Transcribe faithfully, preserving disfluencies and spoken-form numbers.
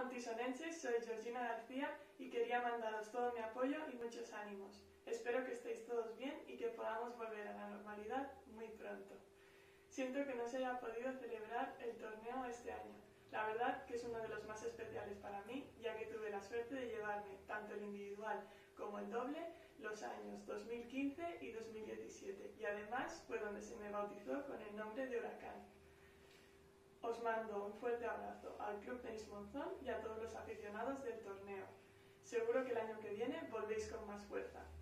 montisonenses, soy Georgina García y quería mandaros todo mi apoyo y muchos ánimos. Espero que estéis todos bien y que podamos volver a la normalidad muy pronto. Siento que no se haya podido celebrar el torneo este año. La verdad que es uno de los más especiales para mí, ya que tuve la suerte de llevarme tanto el individual como el doble los años dos mil quince y dos mil diecisiete, y además fue donde se me bautizó con el nombre de Huracán. Os mando un fuerte abrazo al Club Tenis Monzón y a todos los aficionados del torneo. Seguro que el año que viene volvéis con más fuerza.